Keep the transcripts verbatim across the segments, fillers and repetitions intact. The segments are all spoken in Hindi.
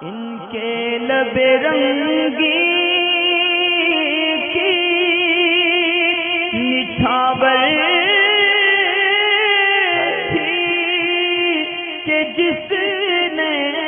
इनके लबे रंगी की निछावर थी कि जिसने।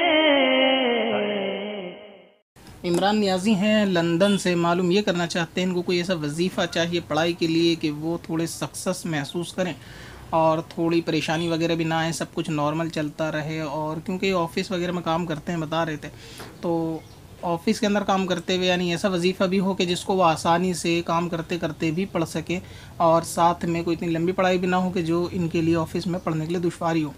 इमरान नियाज़ी हैं लंदन से, मालूम ये करना चाहते हैं इनको कोई ऐसा वजीफ़ा चाहिए पढ़ाई के लिए कि वो थोड़े सक्सेस महसूस करें और थोड़ी परेशानी वगैरह भी ना आए, सब कुछ नॉर्मल चलता रहे। और क्योंकि ऑफ़िस वगैरह में काम करते हैं, बता रहे थे, तो ऑफ़िस के अंदर काम करते हुए यानी ऐसा वजीफ़ा भी हो कि जिसको वो आसानी से काम करते करते भी पढ़ सकें और साथ में कोई इतनी लंबी पढ़ाई भी ना हो कि जो इनके लिए ऑफ़िस में पढ़ने के लिए दुश्वारी हो,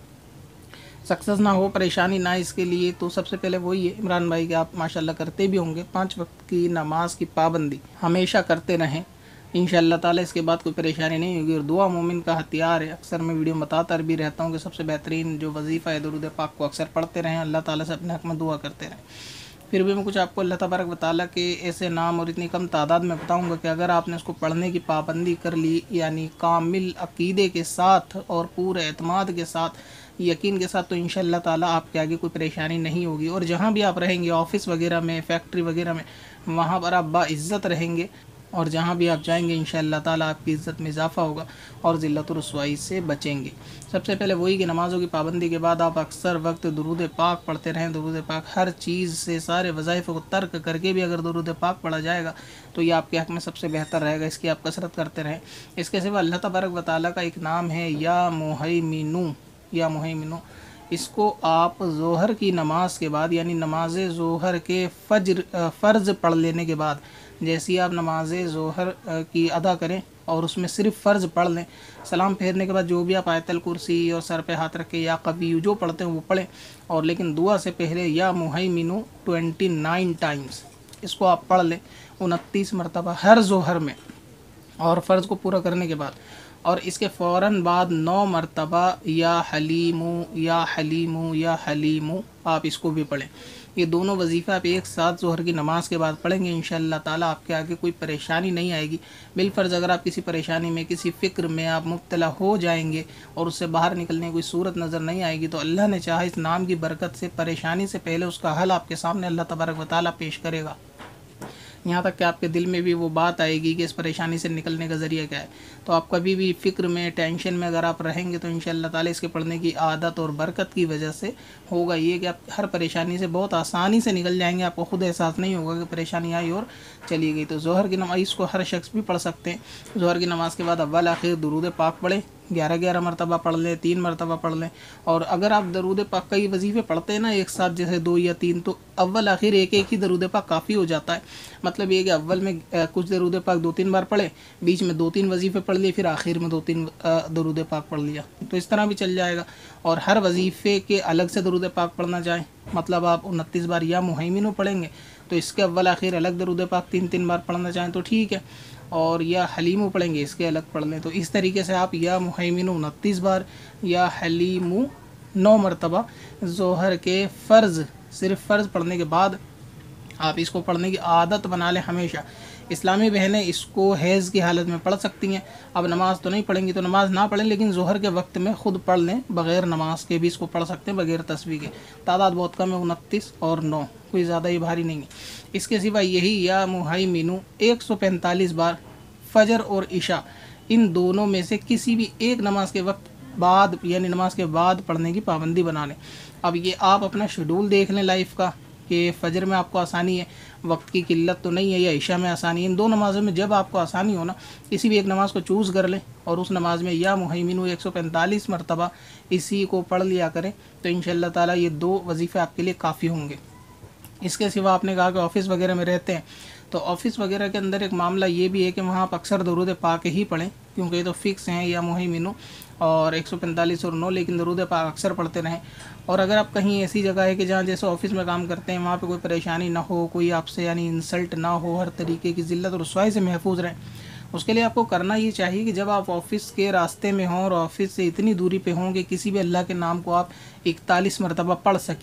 सक्सेस ना हो, परेशानी ना। इसके लिए तो सबसे पहले वही है इमरान भाई कि आप माशाल्लाह करते भी होंगे, पाँच वक्त की नमाज की पाबंदी हमेशा करते रहें इंशाअल्लाह ताला। इसके बाद कोई परेशानी नहीं होगी। और दुआ मोमिन का हथियार है, अक्सर मैं वीडियो में बताता भी रहता हूँ कि सबसे बेहतरीन जो वजीफ़ा है दुरूद पाक को अक्सर पढ़ते रहें, अल्लाह ताला से अपने हक़ में दुआ करते रहें। फिर भी मैं कुछ आपको अल्लाह तबारक व तआला के ऐसे नाम और इतनी कम तादाद में बताऊंगा कि अगर आपने उसको पढ़ने की पाबंदी कर ली, यानी कामिल अकीदे के साथ और पूरे एतमाद के साथ, यकीन के साथ, तो इंशाअल्लाह ताला आपके आगे कोई परेशानी नहीं होगी। और जहाँ भी आप रहेंगे, ऑफ़िस वगैरह में, फैक्ट्री वगैरह में, वहाँ पर आप बाइज़्ज़त रहेंगे और जहाँ भी आप जाएंगे इंशाअल्लाह ताला आपकी इज़्ज़त में इजाफ़ा होगा और ज़िल्लत और रुसवाई से बचेंगे। सबसे पहले वही कि नमाज़ों की पाबंदी के बाद आप अक्सर वक्त दुरूद पाक पढ़ते रहें। दुरूद पाक हर चीज़ से, सारे वज़ाइफ़ को तर्क करके भी अगर दुरूद पाक पढ़ा जाएगा तो ये आपके हक़ में सबसे बेहतर रहेगा। इसकी आप कसरत करते रहें। इसके सिवा अल्लाह तबारक व तआला का एक नाम है या मुहैमिनु, या मुहैमिनु। इसको आप ज़ोहर की नमाज के बाद, यानी नमाज ज़ोहर के फज्र फ़र्ज़ पढ़ लेने के बाद, जैसे ही आप नमाज ज़ोहर की अदा करें और उसमें सिर्फ फ़र्ज़ पढ़ लें, सलाम फेरने के बाद जो भी आप आयतल कुर्सी और सर पे हाथ रख के या कवी जो पढ़ते हैं वो पढ़ें। और लेकिन दुआ से पहले या मुहैमिनु ट्वेंटी नाइन टाइम्स इसको आप पढ़ लें, उनतीस मरतबा हर ज़ोहर में, और फ़र्ज़ को पूरा करने के बाद। और इसके फ़ौरन बाद नौ मरतबा या हलीमु या हलीमु या हलीमु आप इसको भी पढ़ें। ये दोनों वजीफ़ा आप एक साथ ज़ोहर की नमाज़ के बाद पढ़ेंगे इंशाअल्लाह ताला आपके आगे कोई परेशानी नहीं आएगी। बिलफ़र्ज़ अगर आप किसी परेशानी में, किसी फ़िक्र में आप मुब्तला हो जाएंगे और उससे बाहर निकलने की कोई सूरत नज़र नहीं आएगी, तो अल्लाह ने चाहा इस नाम की बरकत से परेशानी से पहले उसका हल आपके सामने अल्लाह तबारक व तआला पेश करेगा। यहाँ तक कि आपके दिल में भी वो बात आएगी कि इस परेशानी से निकलने का ज़रिया क्या है। तो आप कभी भी फ़िक्र में, टेंशन में अगर आप रहेंगे तो इंशाअल्लाह ताला इसके पढ़ने की आदत और बरकत की वजह से होगा ये कि आप हर परेशानी से बहुत आसानी से निकल जाएंगे। आपको खुद एहसास नहीं होगा कि परेशानी आई और चली गई। तो ज़ोहर की नमाज़ को हर शख्स भी पढ़ सकते हैं। ज़ोहर की नमाज़ के बाद अव्वल आखिर दुरूद पाक पढ़ें, ग्यारह ग्यारह मरतबा पढ़ लें, तीन मरतबा पढ़ लें। और अगर आप दरूद पाक कई वजीफ़े पढ़ते हैं ना एक साथ, जैसे दो या तीन, तो अव्वल आखिर एक एक ही दरूद पाक काफ़ी हो जाता है। मतलब ये कि अव्वल में आ, कुछ दरूद पाक दो तीन बार पढ़े, बीच में दो तीन वजीफ़े पढ़ लिए, फिर आखिर में दो तीन दरूद पाक पढ़ लिया, तो इस तरह भी चल जाएगा। और हर वजीफ़े के अलग से दरूद पाक पढ़ना चाहें, मतलब आप उनतीस बार या मुहैमिनु पढ़ेंगे तो इसके अव्वल आखिर अलग दरूद पाक तीन तीन बार पढ़ना चाहें तो ठीक है, और या हलीमु पढ़ेंगे इसके अलग पढ़ लें। तो इस तरीके से आप या मुहैमिनु उनतीस बार या हलीमु नौ मरतबा ज़ोहर के फ़र्ज़, सिर्फ फ़र्ज़ पढ़ने के बाद आप इसको पढ़ने की आदत बना लें हमेशा। इस्लामी बहनें इसको हैज़ की हालत में पढ़ सकती हैं। अब नमाज़ तो नहीं पढ़ेंगी तो नमाज़ ना पढ़ें, लेकिन ज़ोहर के वक्त में ख़ुद पढ़ लें, बग़ैर नमाज के भी इसको पढ़ सकते हैं, बग़ैर तस्बीह के। तादाद बहुत कम है, उनतीस और नौ, कोई ज़्यादा ही भारी नहीं है। इसके सिवा यही या मुहैमिनु एक सौ पैंतालीस बार फ़जर और इशा, इन दोनों में से किसी भी एक नमाज के वक्त बाद, यानी नमाज के बाद पढ़ने की पाबंदी बना लें। अब ये आप अपना शेड्यूल देख लें लाइफ का कि फ़जर में आपको आसानी है, वक्त की किल्लत तो नहीं है, या इशा में आसानी है। इन दो नमाज़ों में जब आपको आसानी हो ना, किसी भी एक नमाज़ को चूज़ कर लें और उस नमाज में या मुहैमिनु एक सौ पैंतालीस मरतबा इसी को पढ़ लिया करें, तो इंशाअल्लाह ताला ये दो वजीफ़े आपके लिए काफ़ी होंगे। इसके सिवा आपने कहा कि ऑफ़िस वगैरह में रहते हैं, तो ऑफ़िस वगैरह के अंदर एक मामला ये भी है कि वहाँ आप अक्सर दरूद पाक ही पढ़ें, क्योंकि ये तो फ़िक्स हैं या मुहैमिनु और एक सौ पैंतालीस और नौ, लेकिन दरूद पाक अक्सर पढ़ते रहें। और अगर आप कहीं ऐसी जगह है कि जहाँ जैसे ऑफ़िस में काम करते हैं, वहाँ पे कोई परेशानी ना हो, कोई आपसे यानी इंसल्ट ना हो, हर तरीके की ज़िल्लत और रुसवाई से महफूज रहें, उसके लिए आपको करना ये चाहिए कि जब आप ऑफ़िस के रास्ते में हों और ऑफ़िस से इतनी दूरी पे हों कि किसी भी अल्लाह के नाम को आप इकतालीस मरतबा पढ़ सकें,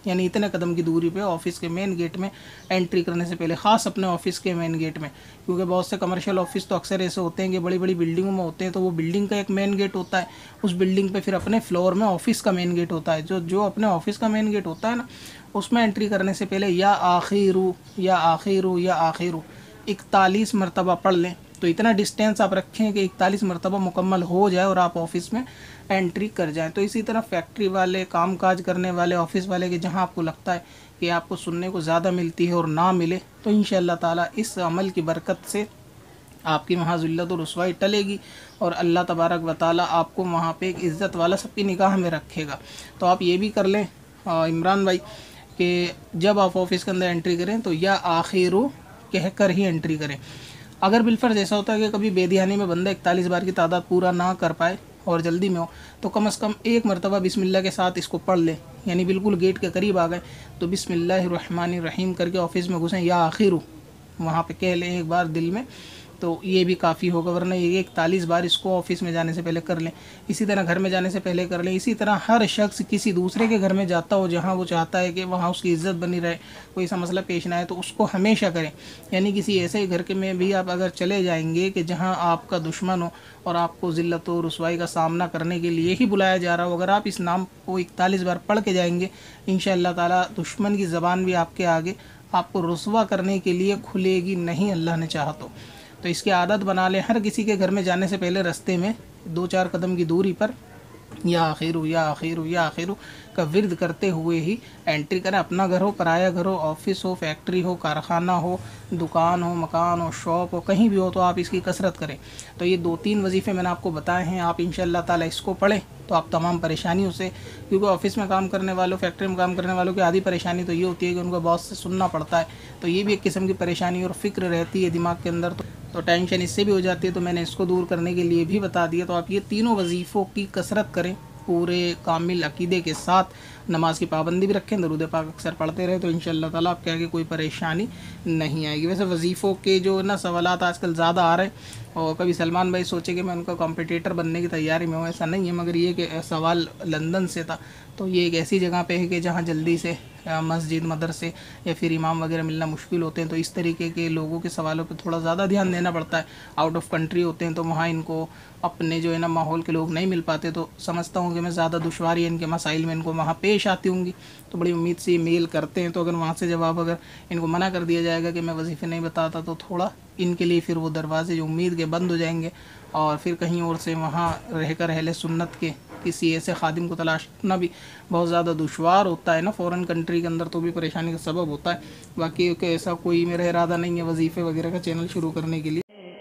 यानी इतने कदम की दूरी पे ऑफिस के मेन गेट में एंट्री करने से पहले, ख़ास अपने ऑफिस के मेन गेट में, क्योंकि बहुत से कमर्शियल ऑफिस तो अक्सर ऐसे होते हैं कि बड़ी बड़ी बिल्डिंगों में होते हैं, तो वो बिल्डिंग का एक मेन गेट होता है, उस बिल्डिंग पे फिर अपने फ्लोर में ऑफिस का मेन गेट होता है। जो जो अपने ऑफिस का मेन गेट होता है ना, उसमें एंट्री करने से पहले या आखिरू या आखिरू या आखिरू इकतालीस मरतबा पढ़ लें। तो इतना डिस्टेंस आप रखें कि इकतालीस मरतबा मुकम्मल हो जाए और आप ऑफिस में एंट्री कर जाएं। तो इसी तरह फैक्ट्री वाले, काम काज करने वाले, ऑफिस वाले के जहां आपको लगता है कि आपको सुनने को ज़्यादा मिलती है और ना मिले, तो इंशाअल्लाह ताला इस अमल की बरकत से आपकी वहाँ ज़िल्लत और रुसवाई टलेगी और अल्लाह तबारक व तआला आपको वहाँ पे एक इज़्ज़त वाला सबकी निगाह में रखेगा। तो आप ये भी कर लें इमरान भाई कि जब आप ऑफिस के अंदर एंट्री करें तो या आखिरू कह कर ही एंट्री करें। अगर बिलफर्ज ऐसा होता है कि कभी बेध्यानी में बंदा इकतालीस बार की तादाद पूरा ना कर पाए और जल्दी में हो, तो कम से कम एक मरतबा बिस्मिल्लाह के साथ इसको पढ़ ले, यानी बिल्कुल गेट के करीब आ गए तो बिस्मिल्लाहिर्रहमानिर्रहीम करके ऑफिस में घुसें, या आखिरू वहाँ पे कह लें एक बार दिल में, तो ये भी काफ़ी होगा। वरना ये इकतालीस बार इसको ऑफिस में जाने से पहले कर लें, इसी तरह घर में जाने से पहले कर लें। इसी तरह हर शख्स किसी दूसरे के घर में जाता हो जहाँ वो चाहता है कि वहाँ उसकी इज़्ज़त बनी रहे, कोई सा मसला पेश ना आए, तो उसको हमेशा करें। यानी किसी ऐसे घर के में भी आप अगर चले जाएंगे कि जहाँ आपका दुश्मन हो और आपको ज़िल्लत और रुसवाई का सामना करने के लिए ही बुलाया जा रहा हो, अगर आप इस नाम को इकतालीस बार पढ़ के जाएंगे, इंशाअल्लाह ताला दुश्मन की ज़बान भी आपके आगे आपको रुसवा करने के लिए खुलेगी नहीं, अल्लाह ने चाहा तो। तो इसकी आदत बना लें, हर किसी के घर में जाने से पहले रास्ते में दो चार कदम की दूरी पर या आखिरू या आखिरू या आखिरू का विर्द करते हुए ही एंट्री करें। अपना घर हो, पराया घर हो, ऑफिस हो, फैक्ट्री हो, कारखाना हो, दुकान हो, मकान हो, शॉप हो, कहीं भी हो, तो आप इसकी कसरत करें। तो ये दो तीन वजीफ़े मैंने आपको बताए हैं, आप इंशाअल्लाह ताला इसको पढ़ें तो आप तमाम परेशानियों से, क्योंकि ऑफिस में काम करने वालों, फैक्ट्री में काम करने वालों की आधी परेशानी तो ये होती है कि उनको बॉस से सुनना पड़ता है, तो ये भी एक किस्म की परेशानी और फ़िक्र रहती है दिमाग के अंदर, तो, तो टेंशन इससे भी हो जाती है। तो मैंने इसको दूर करने के लिए भी बता दिया। तो आप ये तीनों वजीफ़ों की कसरत करें पूरे कामिल अकीदे के साथ, नमाज की पाबंदी भी रखें, दरूद पाक अक्सर पढ़ते रहे, तो इंशाअल्लाह ताला आपके आगे कोई परेशानी नहीं आएगी। वैसे वजीफ़ों के जो ना सवालात आजकल ज़्यादा आ रहे हैं, और कभी सलमान भाई सोचे कि मैं उनका कॉम्पिटिटर बनने की तैयारी में हूँ, ऐसा नहीं है, मगर ये कि सवाल लंदन से था, तो ये एक ऐसी जगह पे है कि जहाँ जल्दी से मस्जिद, मदरसे या फिर इमाम वगैरह मिलना मुश्किल होते हैं, तो इस तरीके के लोगों के सवालों पे थोड़ा ज़्यादा ध्यान देना पड़ता है। आउट ऑफ कंट्री होते हैं तो वहाँ इनको अपने जो है ना माहौल के लोग नहीं मिल पाते, तो समझता हूँ कि मैं ज़्यादा दुश्वारी इनके मसाइल में इनको वहाँ पेश आती होंगी, तो बड़ी उम्मीद से मेल करते हैं। तो अगर वहाँ से जवाब अगर इनको मना कर दिया जाएगा कि मैं वजीफ़े नहीं बताता, तो थोड़ा इनके लिए फिर वो दरवाजे जो उम्मीद के बंद हो जाएंगे, और फिर कहीं और से वहाँ रहकर अहले सुन्नत के किसी ऐसे खादिम को तलाश करना भी बहुत ज़्यादा दुश्वार होता है ना फ़ॉरेन कंट्री के अंदर, तो भी परेशानी का सबब होता है। बाकी ऐसा कोई मेरा इरादा नहीं है वजीफ़े वगैरह का चैनल शुरू करने के लिए।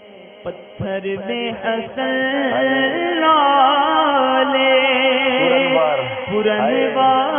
पत्थर में हसन लाले पुरनवार